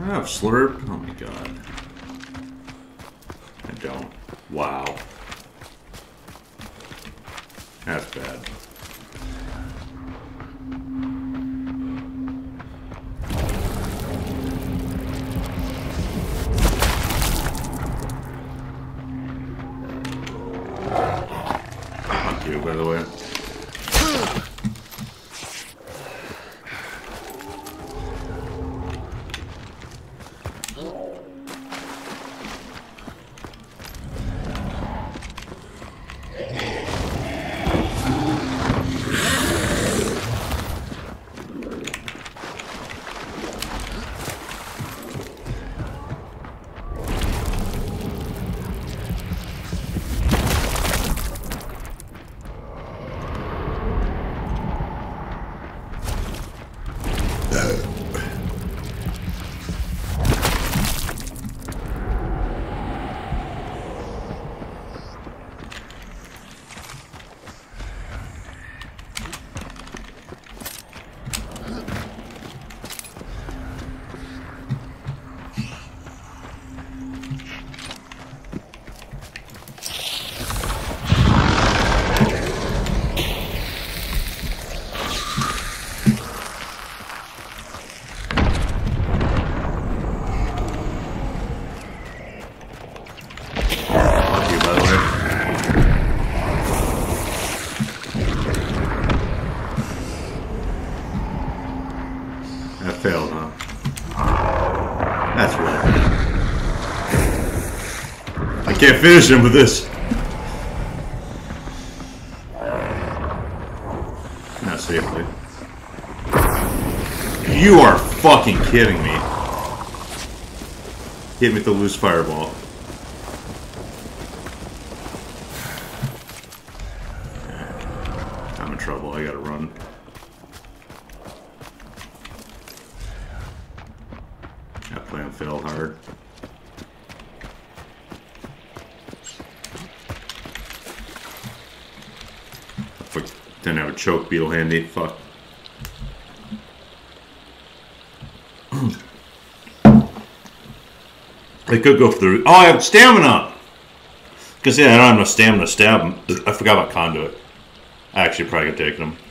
I have slurp? Oh my god. I don't. Wow. That's bad. Fuck you, by the way. Failed, huh? That's right. I can't finish him with this. Not safely. You are fucking kidding me. Hit me with the loose fireball. I'm in trouble. I gotta run. That plan failed hard. Didn't have a choke beetle handy. Fuck. I could go for the... Oh, I have stamina! Because, yeah, I don't have enough stamina to stab him. I forgot about conduit. I actually probably could take him.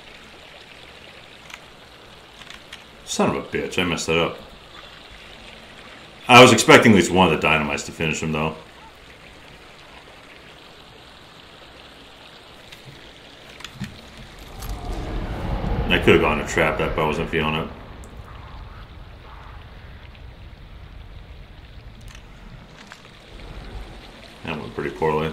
Son of a bitch, I messed that up. I was expecting at least one of the dynamites to finish him, though. I could have gone to trap that, but I wasn't feeling it. That went pretty poorly.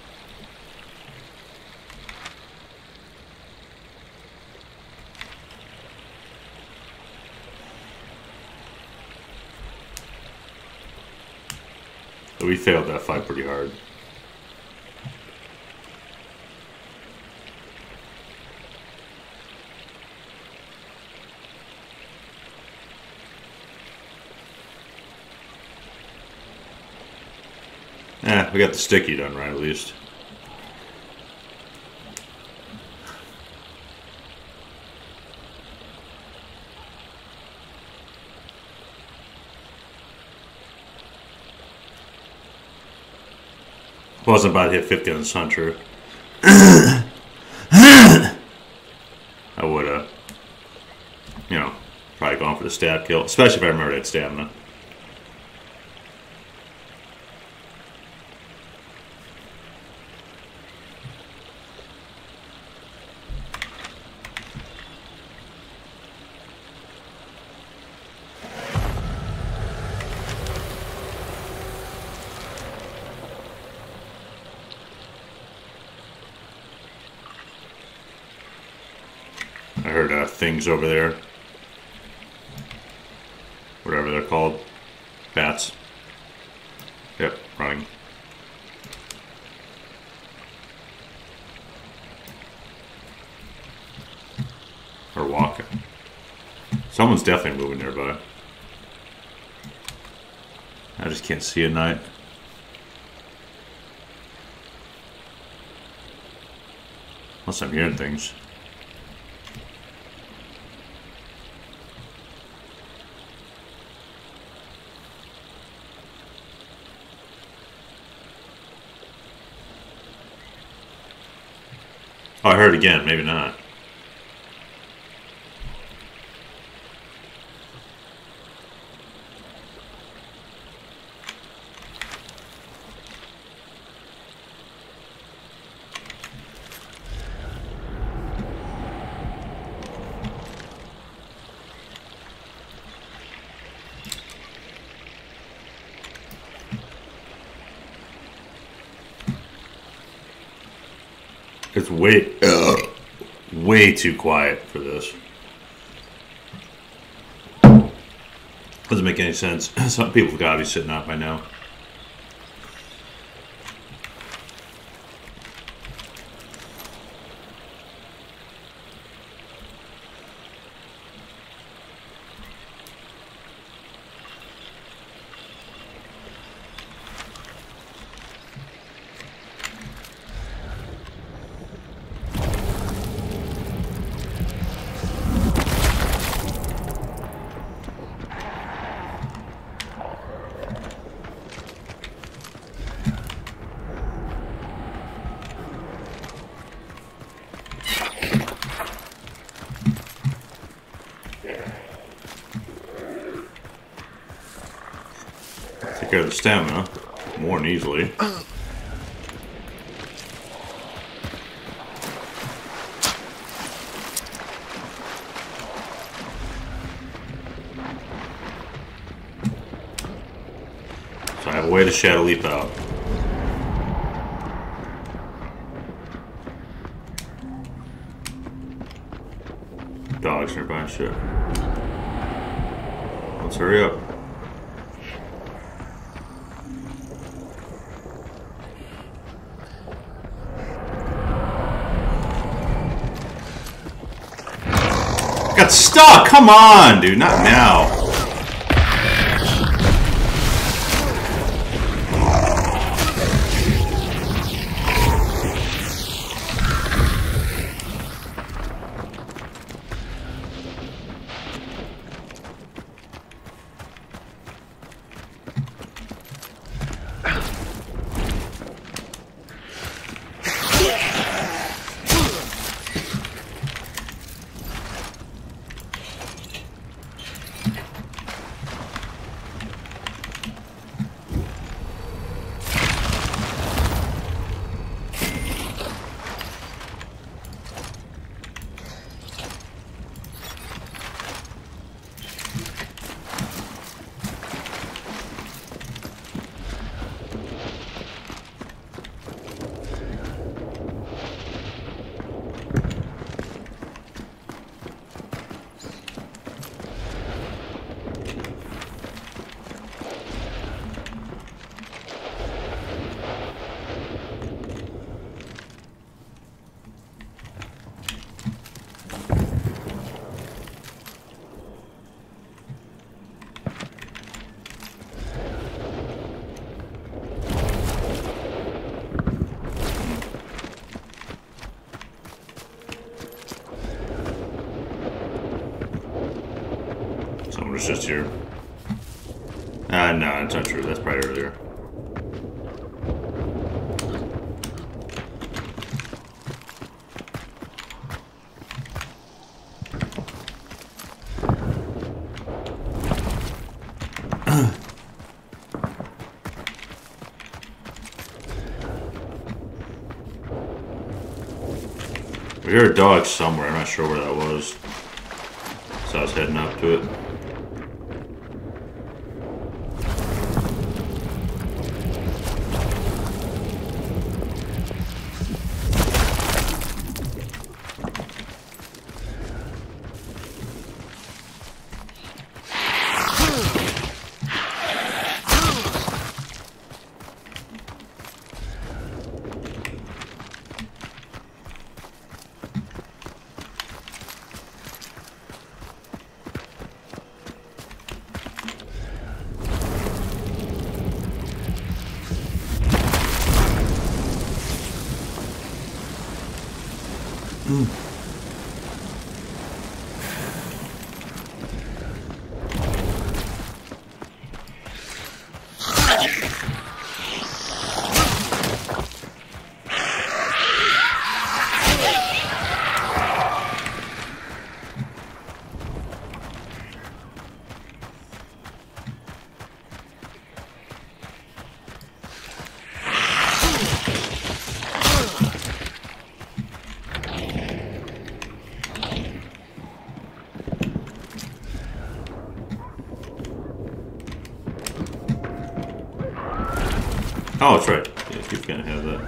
But we failed that fight pretty hard. We got the sticky done right, at least. Wasn't about to hit 50 on this hunter. I would have, you know, probably gone for the stab kill, especially if I remember that stamina. I heard things over there. Whatever they're called. Bats. Yep, running. Or walking. Someone's definitely moving nearby. I just can't see at night. Unless I'm hearing things. Oh, I heard it again. Maybe not. It's way too quiet for this. Doesn't make any sense. Some people have got to be sitting up by now. Take care of the stamina more than easily. So I have a way to shadow leap out. Dogs nearby and shit. Let's hurry up. Got stuck! Come on, dude. Not now. Someone was just here. No, it's not true. That's probably earlier. We heard a dog somewhere. I'm not sure where that was. So I was heading up to it. Oh, that's right. Yeah, keep forgetting to have that.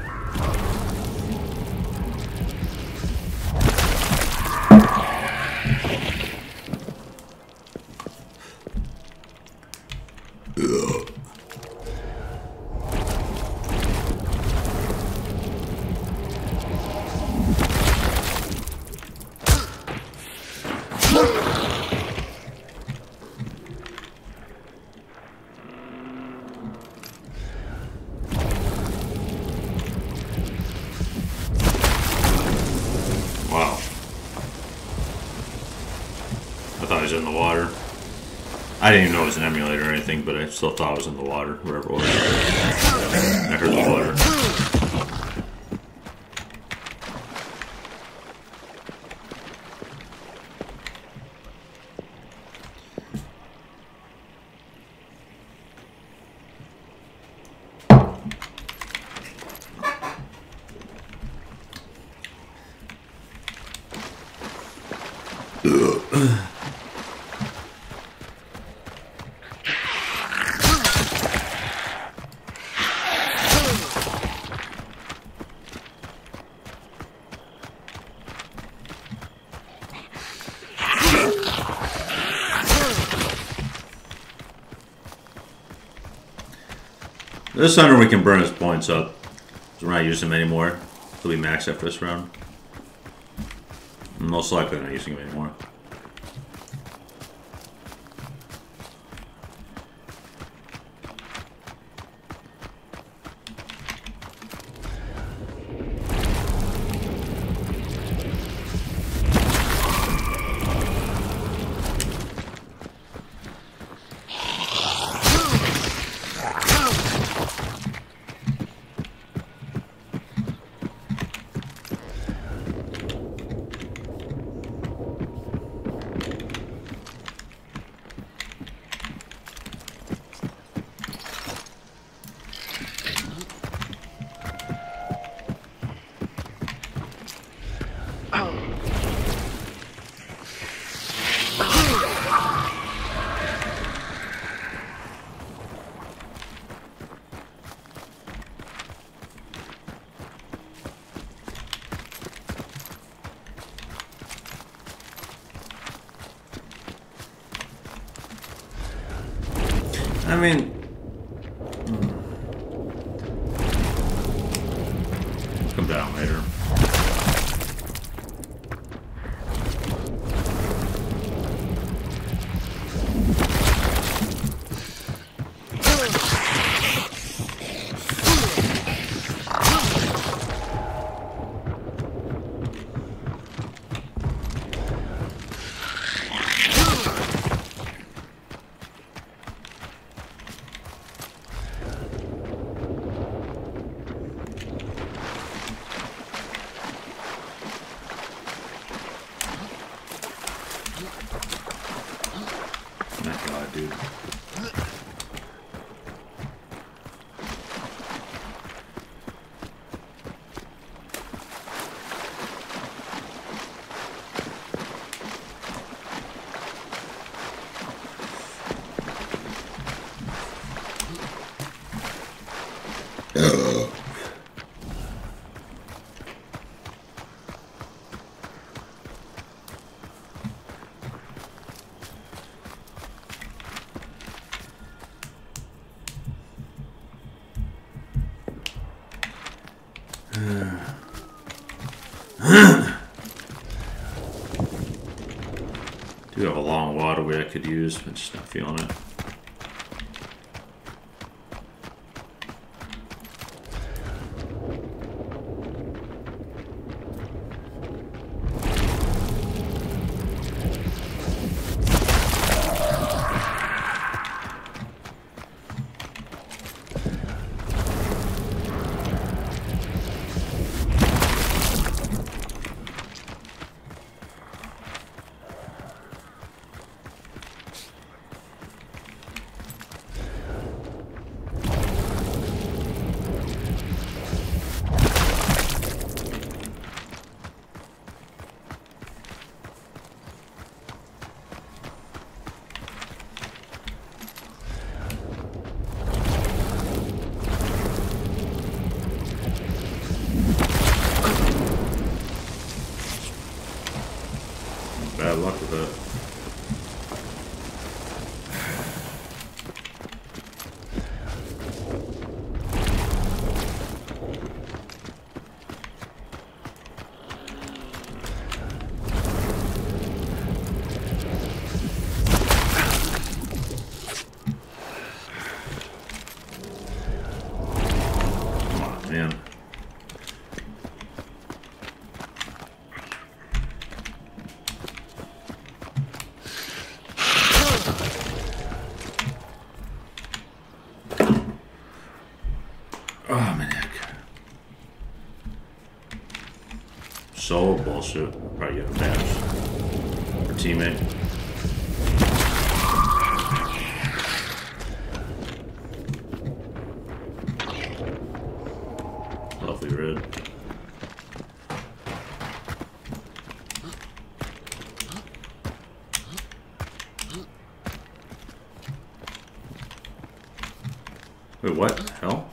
Wow. I thought he was in the water. I didn't even know it was an emulator or anything, but I still thought it was in the water, wherever it was. I heard the water. This hunter we can burn his points up. So we're not using him anymore. He'll be maxed after this round. Most likely not using him anymore. I mean, come down later. Dude. Do have a long waterway I could use, but just not feeling it. it. Man. Oh, my neck. So bullshit. Probably get a badge. Our teammate. Lovely red. Wait, what the hell?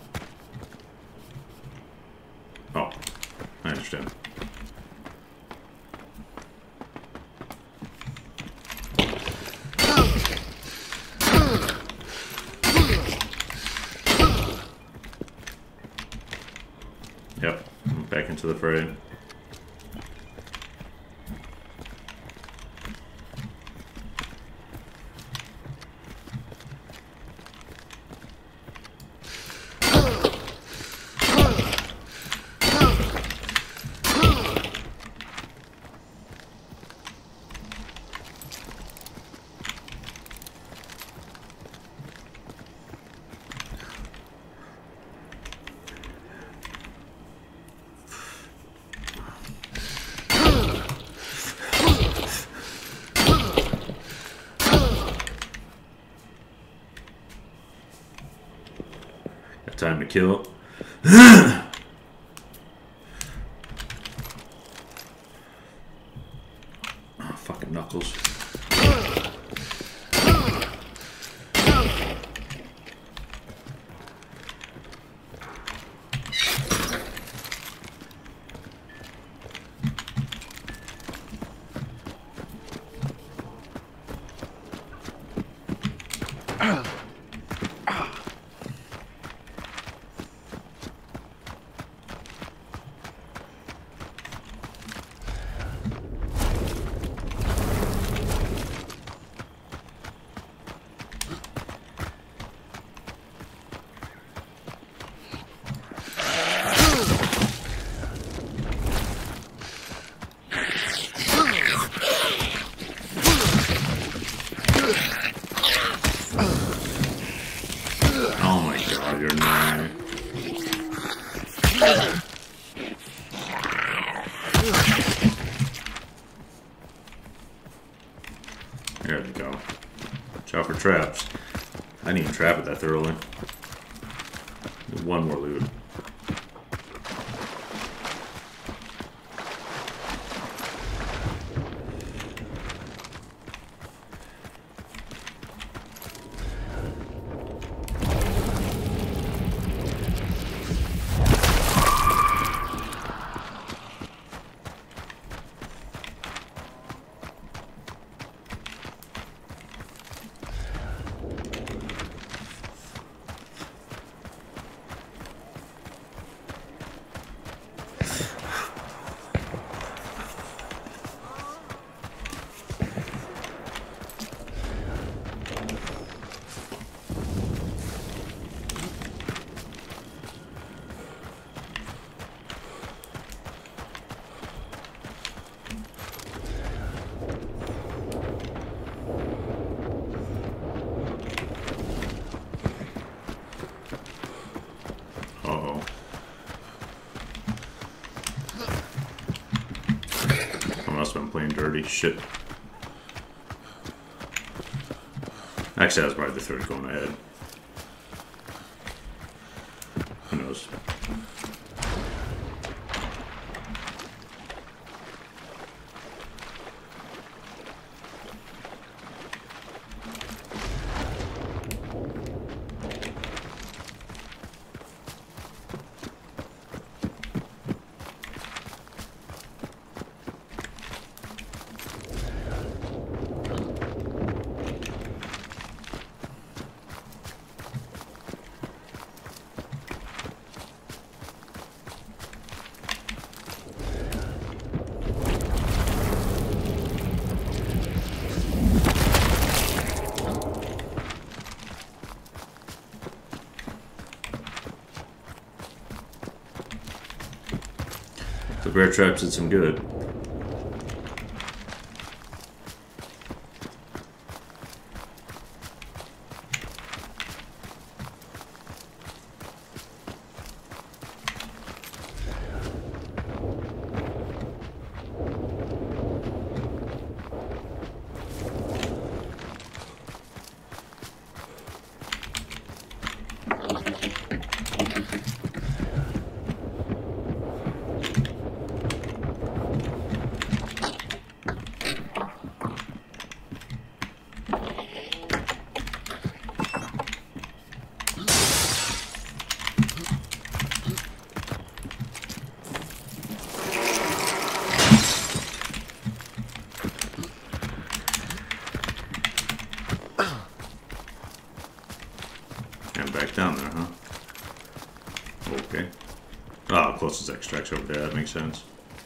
Oh, I understand. Yep, I'm back into the fray. Time to kill. Oh, fucking knuckles. There we go. Watch out for traps. I didn't even trap it that thoroughly. One more loot. I'm playing dirty shit. Actually, that was probably the third going ahead. Who knows? The bear traps did some good. Down there, huh? Okay. Oh, closest extract's over there. That makes sense.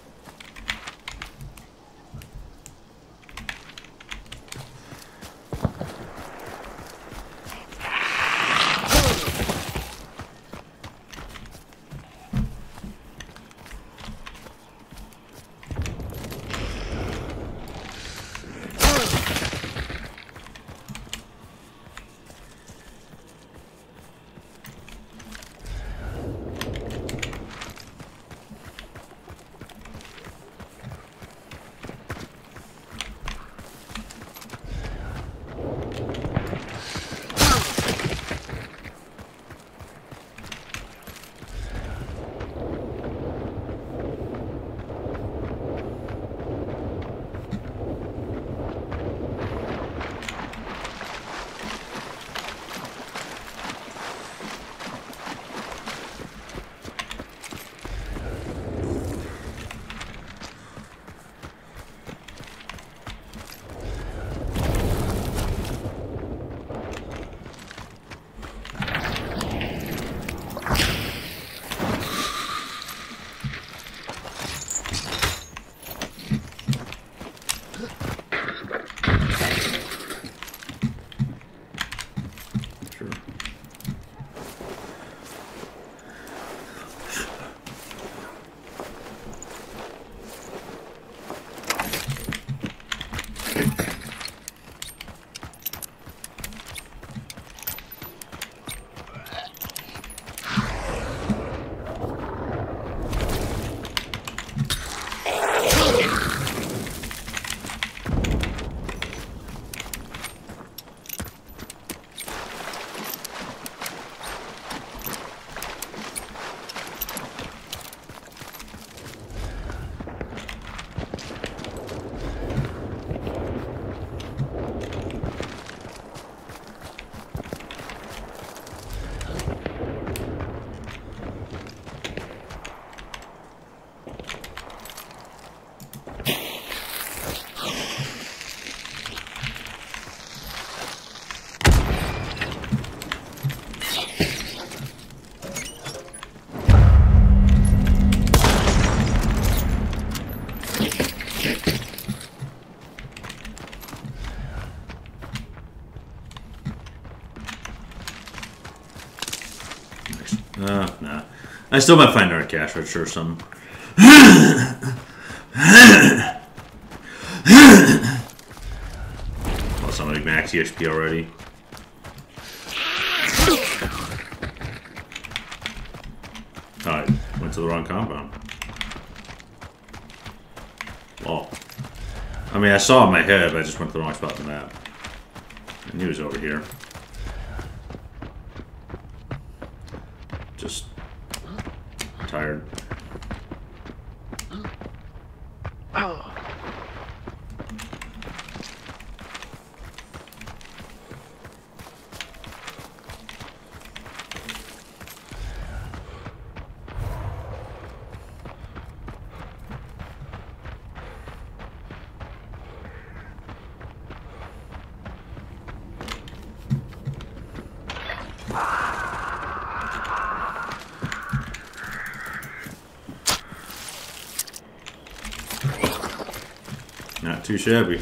Nah. I still might find our cash register or something. Well, somebody max EXP already. Oh, I went to the wrong compound. Well, I mean, I saw it in my head, but I just went to the wrong spot on the map. I knew he was over here. Just tired. Not too shabby.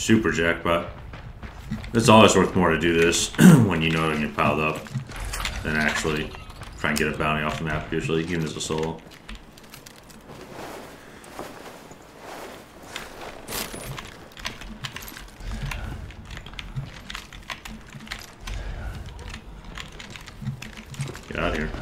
Super jackpot. It's always worth more to do this when you know you're piled up than actually try and get a bounty off the map, usually, even as a solo. Get out of here.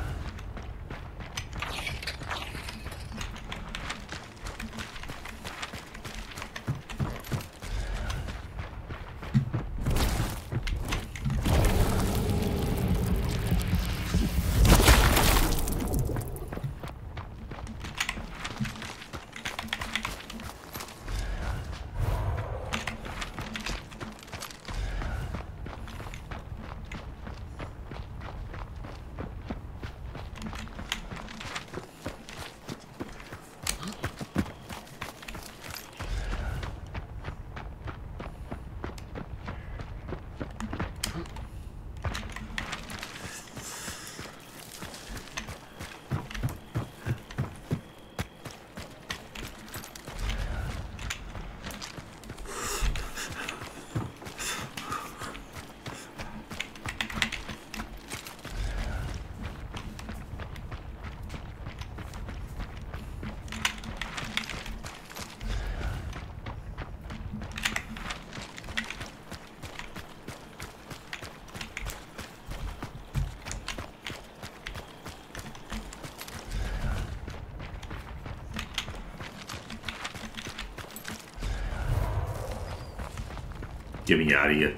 Get me out of here.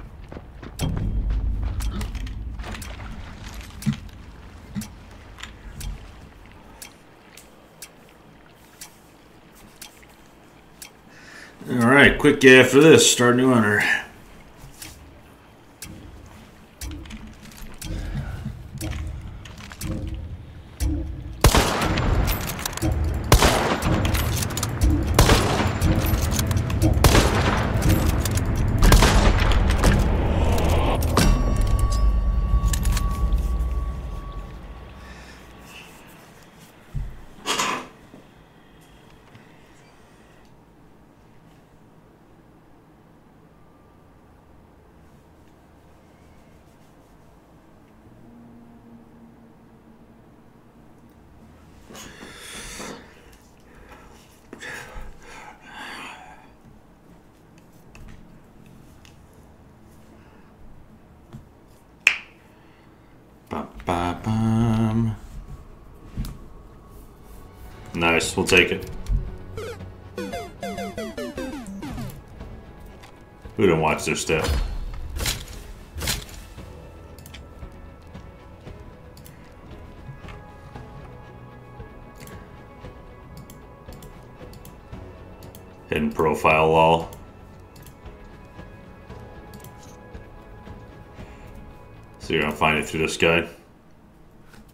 Alright, quick after this, start a new hunter. Nice, we'll take it. Who didn't watch their step? Hidden profile lol. So you're gonna find it through this guy.